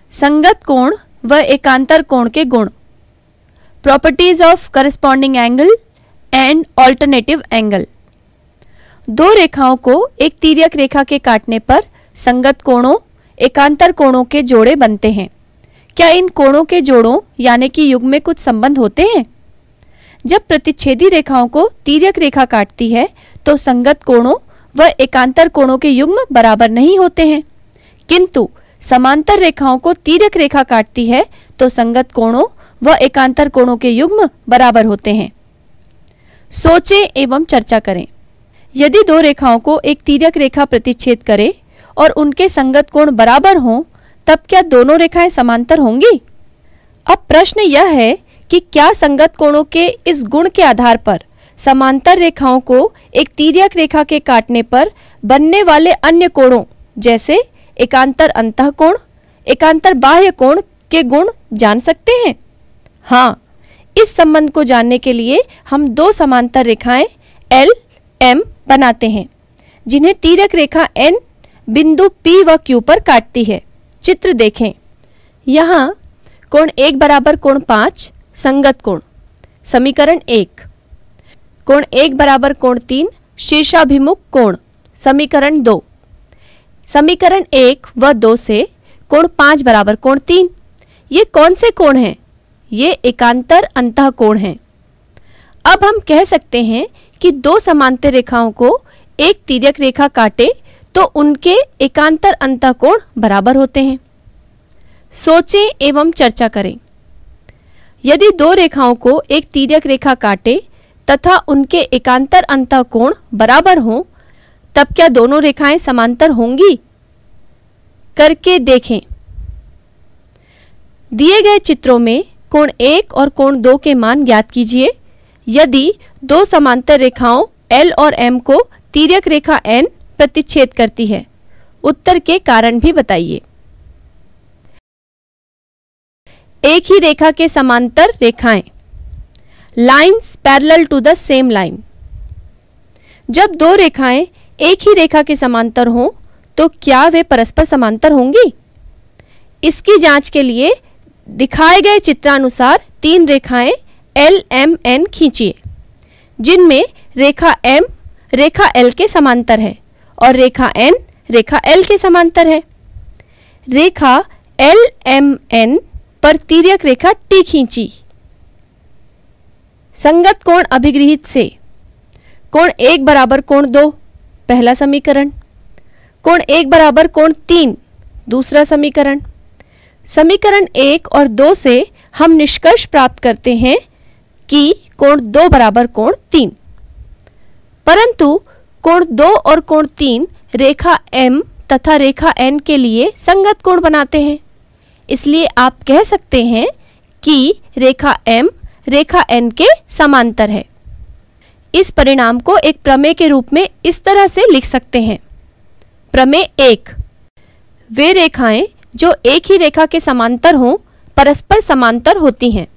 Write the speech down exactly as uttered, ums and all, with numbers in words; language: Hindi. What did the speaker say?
संगत कोण व एकांतर कोण के गुण। Properties of corresponding angle and alternative angle. दो रेखाओं को एक तिर्यक रेखा के काटने पर संगत कोणों एकांतर कोणों के जोड़े बनते हैं। क्या इन कोणों के जोड़ों यानी कि युग्म में कुछ संबंध होते हैं? जब प्रतिच्छेदी रेखाओं को तिर्यक रेखा काटती है तो संगत कोणों व एकांतर कोणों के युग्म बराबर नहीं होते हैं, किंतु समांतर रेखाओं को तिर्यक रेखा काटती है तो संगत कोणों व एकांतर कोणों के युग्म बराबर होते हैं। सोचें एवं चर्चा करें। यदि दो रेखाओं को एक तिर्यक रेखा प्रतिच्छेद करे और उनके संगत कोण बराबर हों, तब क्या दोनों रेखाएं समांतर होंगी? अब प्रश्न यह है कि क्या संगत कोणों के इस गुण के आधार पर समांतर रेखाओं को एक तिर्यक रेखा के काटने पर बनने वाले अन्य कोणों जैसे एकांतर अंतःकोण, एकांतर बाह्य कोण के गुण जान सकते हैं? हाँ, इस संबंध को जानने के लिए हम दो समांतर रेखाएं एल एम बनाते हैं जिन्हें तिर्यक रेखा एन बिंदु पी व क्यू पर काटती है। चित्र देखें। यहाँ कोण एक बराबर कोण पाँच संगत कोण, समीकरण एक। कोण एक बराबर कोण तीन शीर्षाभिमुख कोण, समीकरण दो। समीकरण एक व दो से कोण पाँच बराबर कोण तीन। ये कौन से कोण हैं? ये एकांतर अंतःकोण हैं। अब हम कह सकते हैं कि दो समांतर रेखाओं को एक तिर्यक रेखा काटे तो उनके एकांतर अंतःकोण बराबर होते हैं। सोचें एवं चर्चा करें। यदि दो रेखाओं को एक तिर्यक रेखा काटे तथा उनके एकांतर अंतःकोण बराबर हों, तब क्या दोनों रेखाएं समांतर होंगी? करके देखें। दिए गए चित्रों में कोण एक और कोण दो के मान ज्ञात कीजिए। यदि दो समांतर रेखाओं L और M को तिर्यक रेखा N प्रतिच्छेद करती है, उत्तर के कारण भी बताइए। एक ही रेखा के समांतर रेखाएं, lines parallel to the same line. जब दो रेखाएं एक ही रेखा के समांतर हों तो क्या वे परस्पर समांतर होंगी? इसकी जांच के लिए दिखाए गए चित्रानुसार तीन रेखाएं L M N खींचिए, जिनमें रेखा M रेखा L के समांतर है और रेखा N रेखा L के समांतर है। रेखा L M N पर तिर्यक रेखा T खींची। संगत कोण अभिगृहित से कोण एक बराबर कोण दो, पहला समीकरण। कोण एक बराबर कोण तीन, दूसरा समीकरण। समीकरण एक और दो से हम निष्कर्ष प्राप्त करते हैं कि कोण दो बराबर कोण तीन। परंतु कोण दो और कोण तीन रेखा M तथा रेखा N के लिए संगत कोण बनाते हैं, इसलिए आप कह सकते हैं कि रेखा M रेखा N के समांतर है। इस परिणाम को एक प्रमेय के रूप में इस तरह से लिख सकते हैं। प्रमेय एक, वे रेखाएं जो एक ही रेखा के समांतर हों परस्पर समांतर होती हैं।